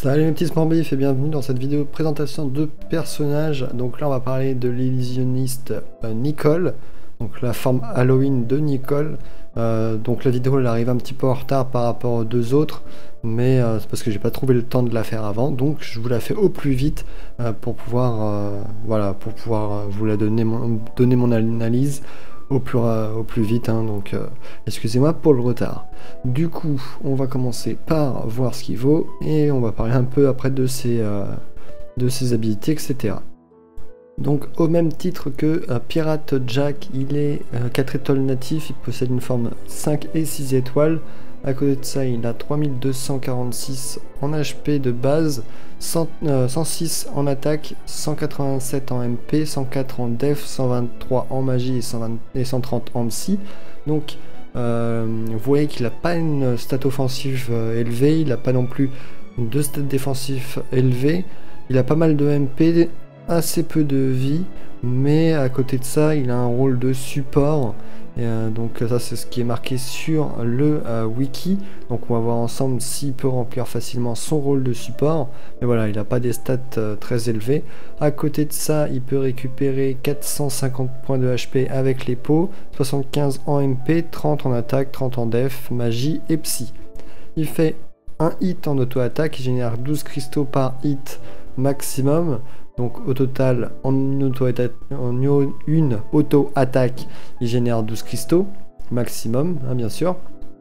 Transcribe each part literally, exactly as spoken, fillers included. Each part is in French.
Salut mes petits Smorbif et bienvenue dans cette vidéo de présentation de personnages. Donc là on va parler de l'illusionniste euh, Nicole, donc la forme Halloween de Nicole. Euh, donc la vidéo elle arrive un petit peu en retard par rapport aux deux autres, mais euh, c'est parce que j'ai pas trouvé le temps de la faire avant, donc je vous la fais au plus vite euh, pour pouvoir euh, voilà pour pouvoir euh, vous la donner mon, donner mon analyse au plus, euh, au plus vite, hein, donc euh, excusez-moi pour le retard. Du coup, on va commencer par voir ce qu'il vaut, et on va parler un peu après de ses, euh, de ses habilités, et cetera. Donc au même titre que euh, Pirate Jack, il est euh, quatre étoiles natif, il possède une forme cinq et six étoiles. À côté de ça, il a trois mille deux cent quarante-six en H P de base, cent, euh, cent six en attaque, cent quatre-vingt-sept en M P, cent quatre en def, cent vingt-trois en magie et, cent vingt, et cent trente en psy. Donc euh, vous voyez qu'il n'a pas une stat offensive euh, élevée, il n'a pas non plus deux stats défensifs élevés, il a pas mal de M P, assez peu de vie, mais à côté de ça, il a un rôle de support. Et euh, donc ça c'est ce qui est marqué sur le euh, wiki, donc on va voir ensemble s'il peut remplir facilement son rôle de support, mais voilà, il n'a pas des stats euh, très élevés. À côté de ça, il peut récupérer quatre cent cinquante points de H P avec les pots, soixante-quinze en M P, trente en attaque, trente en def, magie et psy. Il fait un hit en auto-attaque, il génère douze cristaux par hit maximum. Donc au total, en une auto-attaque, une auto-attaque, il génère douze cristaux, maximum, hein, bien sûr.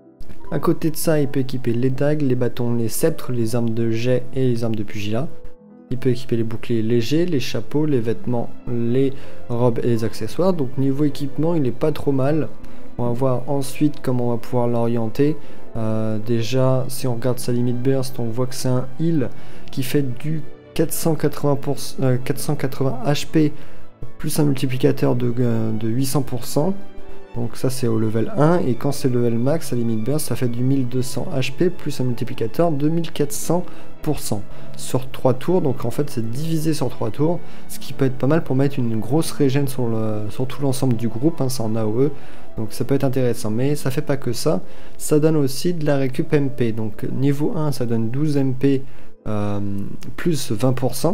À côté de ça, il peut équiper les dagues, les bâtons, les sceptres, les armes de jet et les armes de pugilat. Il peut équiper les boucliers légers, les chapeaux, les vêtements, les robes et les accessoires. Donc niveau équipement, il est pas trop mal. On va voir ensuite comment on va pouvoir l'orienter. Euh, déjà, si on regarde sa limite burst, on voit que c'est un heal qui fait du quatre cent quatre-vingts pour cent, euh, quatre cent quatre-vingts H P plus un multiplicateur de, euh, de huit cents pour cent. Donc ça c'est au level un, et quand c'est level max à limite burst, ça fait du mille deux cents H P plus un multiplicateur de mille quatre cents pour cent sur trois tours. Donc en fait c'est divisé sur trois tours, ce qui peut être pas mal pour mettre une grosse régène sur, le, sur tout l'ensemble du groupe, hein, c'est en A O E, donc ça peut être intéressant. Mais ça fait pas que ça, ça donne aussi de la récup M P. Donc niveau un ça donne douze M P Euh, plus vingt pour cent,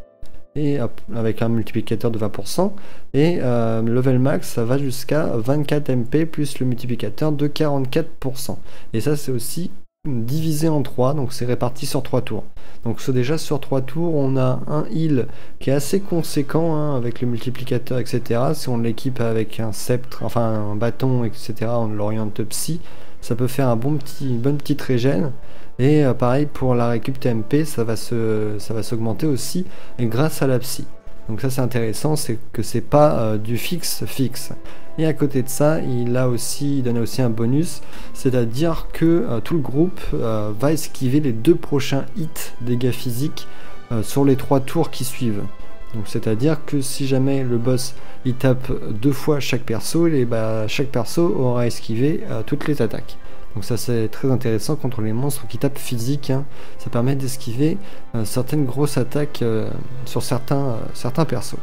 et euh, avec un multiplicateur de vingt pour cent, et euh, level max ça va jusqu'à vingt-quatre M P plus le multiplicateur de quarante-quatre pour cent, et ça c'est aussi divisé en trois, donc c'est réparti sur trois tours. Donc so, déjà sur trois tours on a un heal qui est assez conséquent, hein, avec le multiplicateur, etc. Si on l'équipe avec un sceptre, enfin un bâton, etc., on l'oriente psy, ça peut faire un bon petit, une bonne petite régène. Et euh, pareil pour la récup T M P, ça va se, ça va s'augmenter aussi, et grâce à la psy. Donc ça c'est intéressant, c'est que c'est pas euh, du fixe fixe. Et à côté de ça, il a aussi, il donne aussi un bonus, c'est-à-dire que euh, tout le groupe euh, va esquiver les deux prochains hits dégâts physiques euh, sur les trois tours qui suivent. Donc c'est-à-dire que si jamais le boss il tape deux fois chaque perso, et bah, chaque perso aura esquivé euh, toutes les attaques. Donc ça c'est très intéressant contre les monstres qui tapent physique, hein. Ça permet d'esquiver euh, certaines grosses attaques euh, sur certains, euh, certains persos.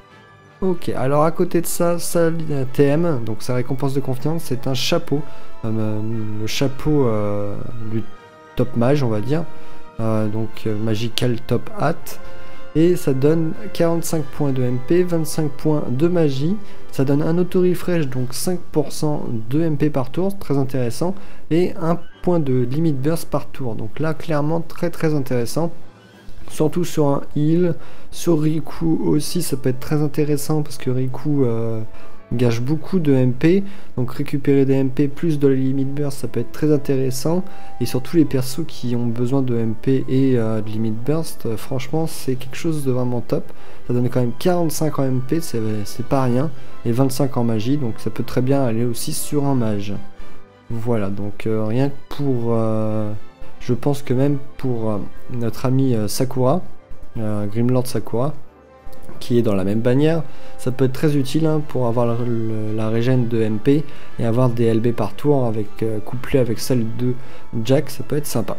Ok, alors à côté de ça, sa T M, donc sa récompense de confiance, c'est un chapeau, euh, le chapeau euh, du top mage on va dire, euh, donc euh, Magical Top Hat. Et ça donne quarante-cinq points de M P, vingt-cinq points de magie, ça donne un auto-refresh, donc cinq pour cent de M P par tour, très intéressant, et un point de limite burst par tour, donc là clairement très très intéressant, surtout sur un heal. Sur Riku aussi ça peut être très intéressant, parce que Riku euh, gâche beaucoup de M P, donc récupérer des M P plus de la limite burst ça peut être très intéressant, et surtout les persos qui ont besoin de M P et euh, de limite burst, euh, franchement c'est quelque chose de vraiment top. Ça donne quand même quarante-cinq en M P, c'est pas rien, et vingt-cinq en magie, donc ça peut très bien aller aussi sur un mage. Voilà, donc euh, rien que pour euh, je pense que même pour euh, notre ami euh, Sakura, euh, Grimlord Sakura, qui est dans la même bannière, ça peut être très utile, hein, pour avoir la, la régène de M P et avoir des L B par tour avec, euh, couplé avec celle de Jack, ça peut être sympa.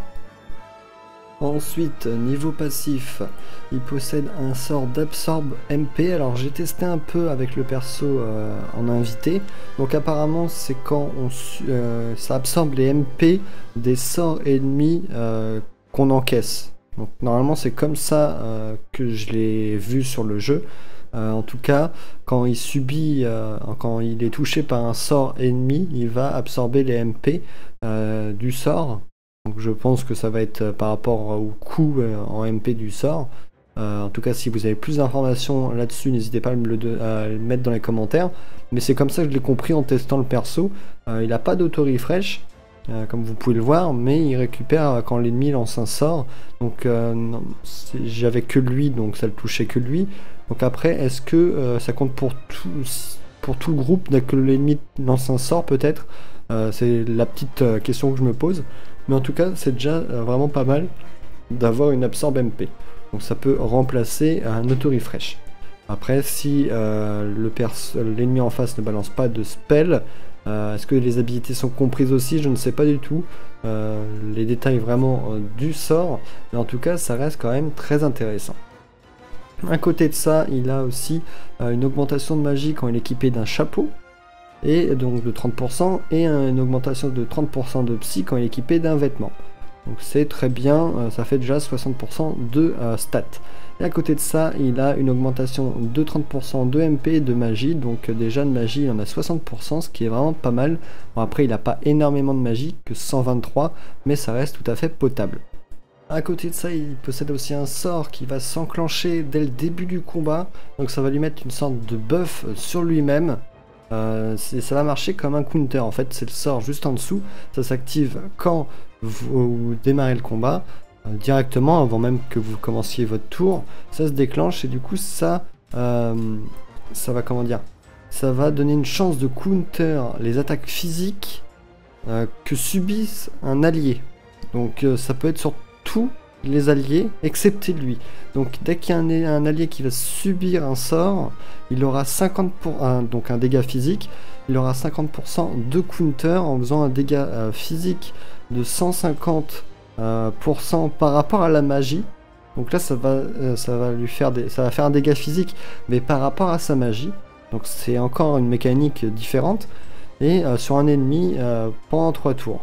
Ensuite, niveau passif, il possède un sort d'absorbe M P. Alors j'ai testé un peu avec le perso euh, en invité, donc apparemment c'est quand on, euh, ça absorbe les M P des sorts ennemis euh, qu'on encaisse. Donc normalement c'est comme ça euh, que je l'ai vu sur le jeu. Euh, en tout cas, quand il subit, euh, quand il est touché par un sort ennemi, il va absorber les M P euh, du sort. Donc je pense que ça va être euh, par rapport au coût euh, en M P du sort. Euh, en tout cas, si vous avez plus d'informations là-dessus, n'hésitez pas à, me le de, à le mettre dans les commentaires. Mais c'est comme ça que je l'ai compris en testant le perso. Euh, il n'a pas d'auto-refresh, euh, comme vous pouvez le voir, mais il récupère quand l'ennemi lance un sort. Donc euh, j'avais que lui, donc ça le touchait que lui. Donc après, est-ce que euh, ça compte pour tout, pour tout le groupe dès que l'ennemi lance un sort peut-être euh, C'est la petite euh, question que je me pose. Mais en tout cas, c'est déjà euh, vraiment pas mal d'avoir une absorbe M P. Donc ça peut remplacer un auto-refresh. Après, si euh, l'ennemi en face ne balance pas de spell, euh, est-ce que les habilités sont comprises aussi? Je ne sais pas du tout. Euh, les détails vraiment euh, du sort. Mais en tout cas, ça reste quand même très intéressant. À côté de ça, il a aussi euh, une augmentation de magie quand il est équipé d'un chapeau, et donc de trente pour cent, et une augmentation de trente pour cent de psy quand il est équipé d'un vêtement. Donc c'est très bien, euh, ça fait déjà soixante pour cent de euh, stats. Et à côté de ça, il a une augmentation de trente pour cent de M P et de magie, donc euh, déjà de magie il en a soixante pour cent, ce qui est vraiment pas mal. Bon, après il n'a pas énormément de magie, que cent vingt-trois, mais ça reste tout à fait potable. À côté de ça, il possède aussi un sort qui va s'enclencher dès le début du combat. Donc ça va lui mettre une sorte de buff sur lui-même. Euh, ça va marcher comme un counter. En fait, c'est le sort juste en dessous. Ça s'active quand vous démarrez le combat. Euh, directement, avant même que vous commenciez votre tour. Ça se déclenche et du coup, ça, euh, ça va, comment dire, ça va donner une chance de counter les attaques physiques euh, que subissent un allié. Donc euh, ça peut être sur tous les alliés excepté lui. Donc dès qu'il y a un, un allié qui va subir un sort, il aura cinquante pour cent, un, donc un dégât physique, il aura cinquante pour cent de counter en faisant un dégât euh, physique de cent cinquante pour cent euh, par rapport à la magie. Donc là ça va, euh, ça va lui faire des, ça va faire un dégât physique, mais par rapport à sa magie. Donc c'est encore une mécanique différente et euh, sur un ennemi euh, pendant trois tours.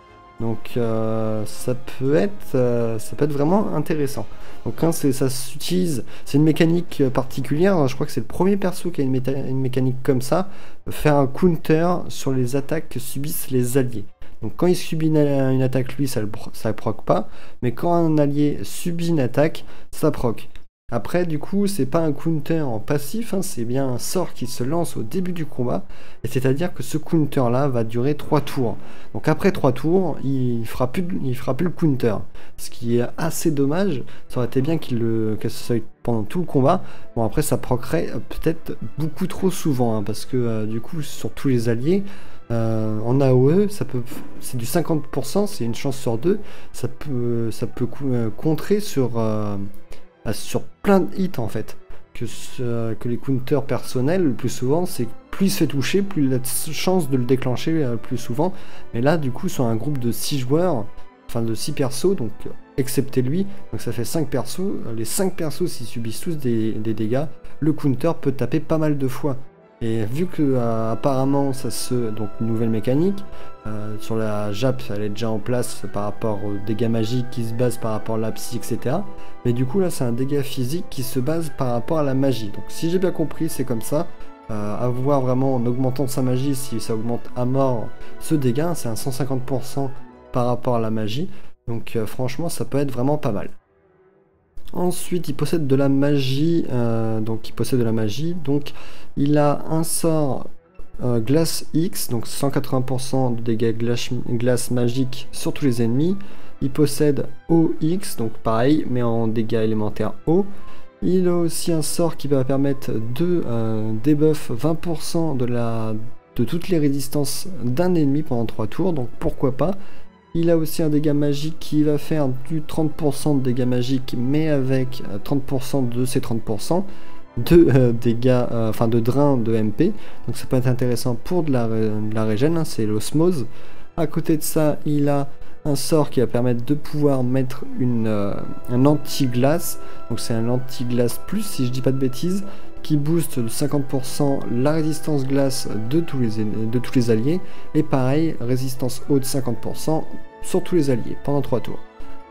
Donc euh, ça peut être euh, ça peut être vraiment intéressant. Donc quand ça s'utilise, c'est une mécanique particulière, je crois que c'est le premier perso qui a une, une mécanique comme ça, faire un counter sur les attaques que subissent les alliés. Donc quand il subit une, une attaque lui, ça ne ça proc pas, mais quand un allié subit une attaque, ça proc. Après, du coup, c'est pas un counter en passif, hein, c'est bien un sort qui se lance au début du combat, et c'est-à-dire que ce counter-là va durer trois tours. Donc après trois tours, il fera plus, il fera plus le counter, ce qui est assez dommage. Ça aurait été bien qu'il le, que ce soit pendant tout le combat. Bon, après, ça procerait peut-être beaucoup trop souvent, hein, parce que euh, du coup, sur tous les alliés, Euh, en A O E, ça peut, c'est du cinquante pour cent, c'est une chance sur deux, ça peut, ça peut euh, contrer sur, euh, sur plein de hits en fait. Que, euh, que les counters personnels, le plus souvent, c'est plus il se fait toucher, plus il a de chance de le déclencher euh, plus souvent. Mais là, du coup, sur un groupe de six joueurs, enfin de six persos, donc excepté lui, donc ça fait cinq persos, les cinq persos s'ils subissent tous des, des dégâts, le counter peut taper pas mal de fois. Et vu que euh, apparemment ça se, donc une nouvelle mécanique euh, sur la J A P, elle est déjà en place par rapport aux dégâts magiques qui se basent par rapport à la psy, et cetera. Mais du coup là c'est un dégât physique qui se base par rapport à la magie. Donc si j'ai bien compris c'est comme ça. Euh, à voir vraiment en augmentant sa magie, si ça augmente à mort ce dégât, c'est un cent cinquante pour cent par rapport à la magie. Donc euh, franchement ça peut être vraiment pas mal. Ensuite, il possède de la magie, euh, donc il possède de la magie, donc il a un sort euh, glace X, donc cent quatre-vingts pour cent de dégâts glace, glace magique sur tous les ennemis. Il possède O X, donc pareil, mais en dégâts élémentaires O. Il a aussi un sort qui va permettre de euh, debuff vingt pour cent de, la, de toutes les résistances d'un ennemi pendant trois tours, donc pourquoi pas. Il a aussi un dégât magique qui va faire du trente pour cent de dégâts magiques, mais avec trente pour cent de ces trente pour cent de euh, dégâts, euh, enfin de drain de M P. Donc ça peut être intéressant pour de la, de la régène, hein, c'est l'osmose. À côté de ça, il a un sort qui va permettre de pouvoir mettre une, euh, un anti-glace. Donc c'est un anti-glace plus, si je dis pas de bêtises, qui booste de cinquante pour cent la résistance glace de tous les, de tous les alliés, et pareil, résistance eau de cinquante pour cent sur tous les alliés pendant trois tours.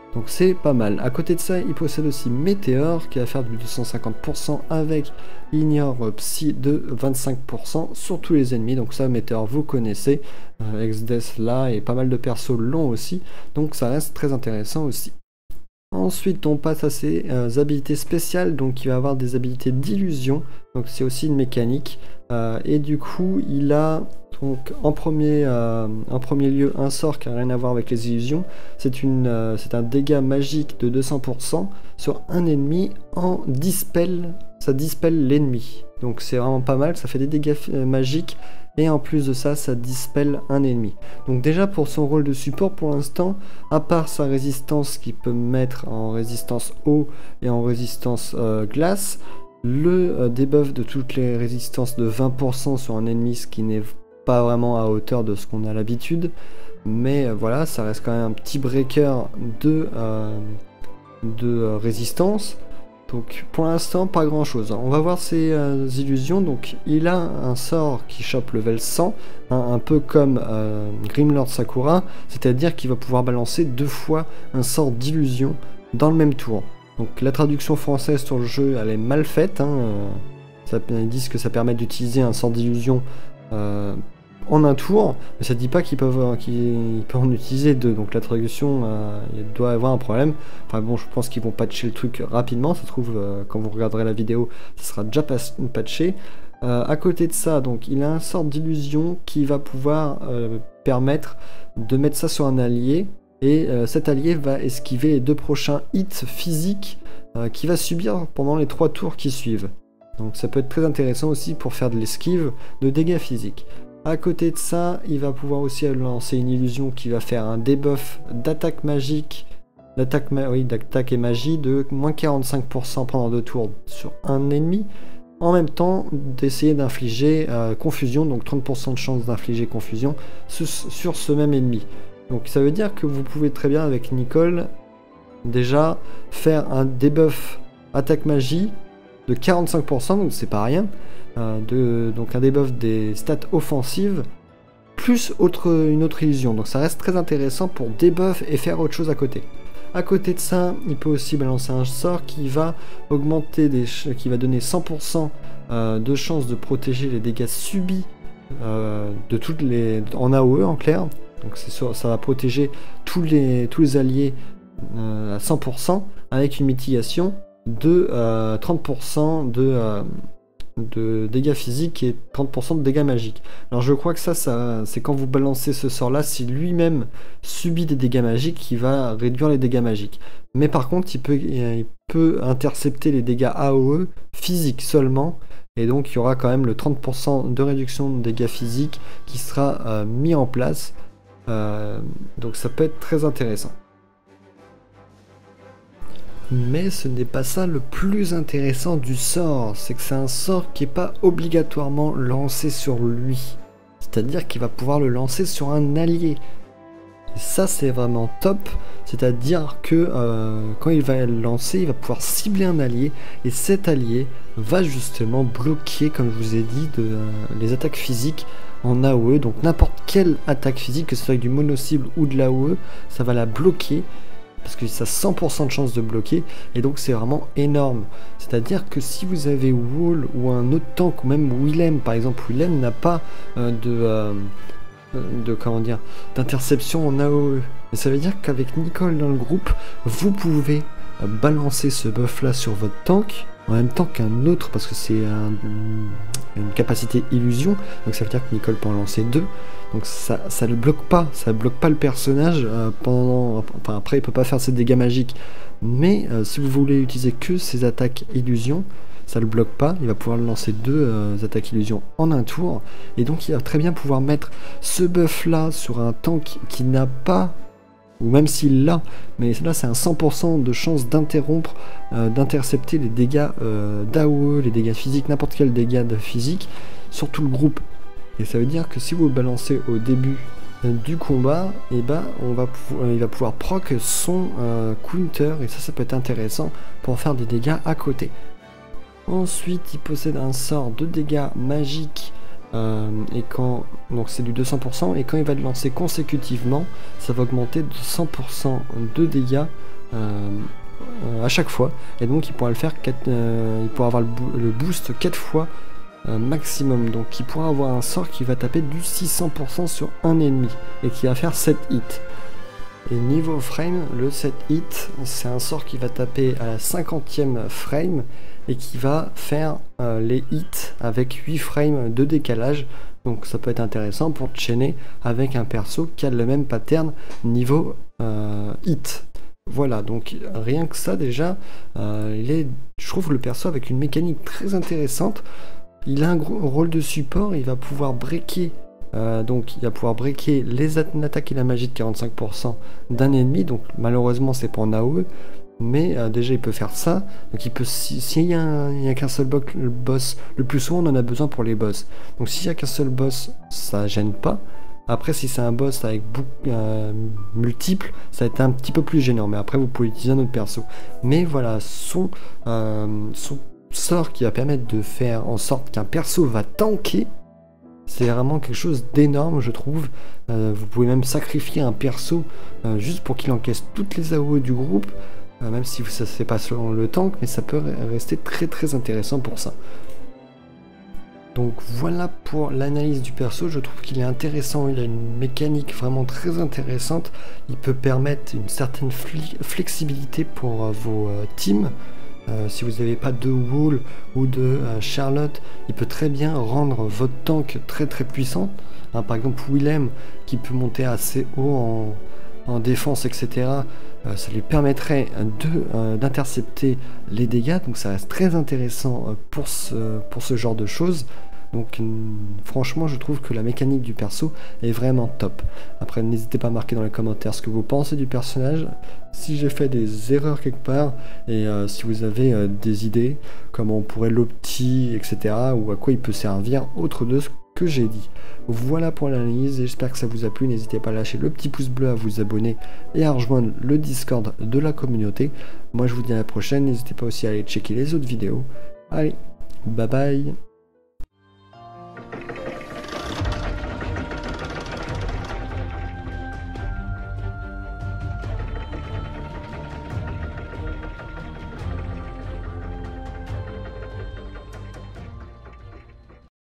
Donc c'est pas mal. À côté de ça, il possède aussi Météore qui va faire du deux cent cinquante pour cent avec Ignore Psy de vingt-cinq pour cent sur tous les ennemis. Donc ça, Météore, vous connaissez. Euh, Exdeath là et pas mal de persos l'ont aussi. Donc ça reste très intéressant aussi. Ensuite, on passe à ses euh, habilités spéciales. Donc il va avoir des habilités d'illusion. Donc c'est aussi une mécanique. Euh, et du coup, il a... Donc en premier, euh, en premier lieu, un sort qui n'a rien à voir avec les illusions, c'est euh, un dégât magique de deux cents pour cent sur un ennemi en dispel, ça dispel l'ennemi. Donc c'est vraiment pas mal, ça fait des dégâts euh, magiques et en plus de ça, ça dispel un ennemi. Donc déjà pour son rôle de support pour l'instant, à part sa résistance qu'il peut mettre en résistance eau et en résistance euh, glace, le euh, debuff de toutes les résistances de vingt pour cent sur un ennemi, ce qui n'est pas vraiment à hauteur de ce qu'on a l'habitude, mais euh, voilà, ça reste quand même un petit breaker de, euh, de euh, résistance. Donc pour l'instant, pas grand chose. On va voir ses euh, illusions. Donc il a un sort qui chope level cent, hein, un peu comme euh, Grimlord Sakura, c'est-à-dire qu'il va pouvoir balancer deux fois un sort d'illusion dans le même tour. Donc la traduction française sur le jeu, elle est mal faite. Hein, euh, ça, ils disent que ça permet d'utiliser un sort d'illusion euh, en un tour, mais ça ne dit pas qu'ils peuvent, qu'ils peuvent en utiliser deux, donc la traduction, euh, il doit avoir un problème. Enfin bon, je pense qu'ils vont patcher le truc rapidement, ça se trouve, euh, quand vous regarderez la vidéo, ça sera déjà patché. Euh, à côté de ça, donc il a un sort d'illusion qui va pouvoir euh, permettre de mettre ça sur un allié, et euh, cet allié va esquiver les deux prochains hits physiques euh, qu'il va subir pendant les trois tours qui suivent. Donc ça peut être très intéressant aussi pour faire de l'esquive de dégâts physiques. À côté de ça, il va pouvoir aussi lancer une illusion qui va faire un debuff d'attaque magique, d'attaque ma oui, d'attaque et magie de moins quarante-cinq pour cent pendant deux tours sur un ennemi, en même temps d'essayer d'infliger euh, confusion, donc trente pour cent de chance d'infliger confusion sur, sur ce même ennemi. Donc ça veut dire que vous pouvez très bien avec Nicole déjà faire un debuff attaque magie de quarante-cinq pour cent, donc c'est pas rien. De, donc un debuff des stats offensives plus autre, une autre illusion, donc ça reste très intéressant pour debuff et faire autre chose à côté. À côté de ça, il peut aussi balancer un sort qui va augmenter des, qui va donner cent pour cent euh, de chance de protéger les dégâts subis euh, de toutes les en A O E en clair. Donc c'est ça va protéger tous les tous les alliés euh, à cent pour cent avec une mitigation de euh, trente pour cent de euh, de dégâts physiques et trente pour cent de dégâts magiques. Alors je crois que ça, ça c'est quand vous balancez ce sort là, si lui-même subit des dégâts magiques, qui va réduire les dégâts magiques. Mais par contre il peut, il peut intercepter les dégâts A O E physiques seulement, et donc il y aura quand même le trente pour cent de réduction de dégâts physiques qui sera euh, mis en place. Euh, donc ça peut être très intéressant. Mais ce n'est pas ça le plus intéressant du sort, c'est que c'est un sort qui n'est pas obligatoirement lancé sur lui. C'est-à-dire qu'il va pouvoir le lancer sur un allié. Et ça c'est vraiment top, c'est-à-dire que euh, quand il va le lancer, il va pouvoir cibler un allié, et cet allié va justement bloquer, comme je vous ai dit, de, euh, les attaques physiques en A O E. Donc n'importe quelle attaque physique, que ce soit avec du mono-cible ou de l'A O E, ça va la bloquer. Parce que ça a cent pour cent de chance de bloquer, et donc c'est vraiment énorme. C'est-à-dire que si vous avez Wall ou un autre tank, ou même Willem, par exemple, Willem n'a pas euh, de, euh, de comment dire, d'interception en A O E. Mais ça veut dire qu'avec Nicole dans le groupe, vous pouvez euh, balancer ce buff là sur votre tank, en même temps qu'un autre, parce que c'est un, une capacité illusion, donc ça veut dire que Nicole peut en lancer deux. Donc ça ça le bloque pas, ça bloque pas le personnage euh, pendant. Enfin après il peut pas faire ses dégâts magiques, mais euh, si vous voulez utiliser que ses attaques illusion, ça le bloque pas. Il va pouvoir lancer deux euh, attaques illusion en un tour, et donc il va très bien pouvoir mettre ce buff là sur un tank qui n'a pas, ou même s'il l'a, mais là c'est un cent pour cent de chance d'interrompre, euh, d'intercepter les dégâts euh, d'A O E, les dégâts physiques, n'importe quel dégât de physique sur tout le groupe. Et ça veut dire que si vous le balancez au début euh, du combat, et ben on va euh, il va pouvoir proc son euh, counter, et ça ça peut être intéressant pour faire des dégâts à côté. Ensuite il possède un sort de dégâts magiques, euh, et quand donc c'est du deux cents pour cent, et quand il va le lancer consécutivement, ça va augmenter de cent pour cent de dégâts euh, euh, à chaque fois, et donc il pourra le faire quatre, euh, il pourra avoir le, bo le boost quatre fois euh, maximum, donc il pourra avoir un sort qui va taper du six cents pour cent sur un ennemi et qui va faire sept hits. Et niveau frame, le sept hits, c'est un sort qui va taper à la cinquantième frame et qui va faire euh, les hits avec huit frames de décalage. Donc ça peut être intéressant pour te chaîner avec un perso qui a le même pattern niveau euh, hit. Voilà, donc rien que ça déjà, euh, il est, je trouve le perso avec une mécanique très intéressante. Il a un gros rôle de support, il va pouvoir breaker. Euh, donc il va pouvoir breaker les attaques et la magie de quarante-cinq pour cent d'un ennemi, donc malheureusement c'est pas en A O E, mais euh, déjà il peut faire ça, donc il peut, s'il si y a, a qu'un seul bo le boss, le plus souvent on en a besoin pour les boss, donc s'il y a qu'un seul boss ça gêne pas. Après si c'est un boss avec beaucoup euh, multiples, ça va être un petit peu plus gênant, mais après vous pouvez utiliser un autre perso. Mais voilà, son, euh, son sort qui va permettre de faire en sorte qu'un perso va tanker, c'est vraiment quelque chose d'énorme, je trouve. Euh, vous pouvez même sacrifier un perso euh, juste pour qu'il encaisse toutes les A O E du groupe, euh, même si ça se fait pas selon le tank, mais ça peut rester très très intéressant pour ça. Donc voilà pour l'analyse du perso, je trouve qu'il est intéressant, il a une mécanique vraiment très intéressante, il peut permettre une certaine flexibilité pour euh, vos euh, teams. Euh, si vous n'avez pas de Wall ou de euh, Charlotte, il peut très bien rendre votre tank très très puissant. Hein, par exemple Willem qui peut monter assez haut en, en défense, et cetera. Euh, ça lui permettrait de euh, d'intercepter les dégâts, donc ça reste très intéressant euh, pour, ce, pour ce genre de choses. Donc franchement je trouve que la mécanique du perso est vraiment top. Après n'hésitez pas à marquer dans les commentaires ce que vous pensez du personnage, si j'ai fait des erreurs quelque part, et euh, si vous avez euh, des idées, comment on pourrait l'opti, et cetera, ou à quoi il peut servir autre de ce que j'ai dit. Voilà pour l'analyse, j'espère que ça vous a plu, n'hésitez pas à lâcher le petit pouce bleu, à vous abonner et à rejoindre le Discord de la communauté. Moi je vous dis à la prochaine, n'hésitez pas aussi à aller checker les autres vidéos. Allez, bye bye.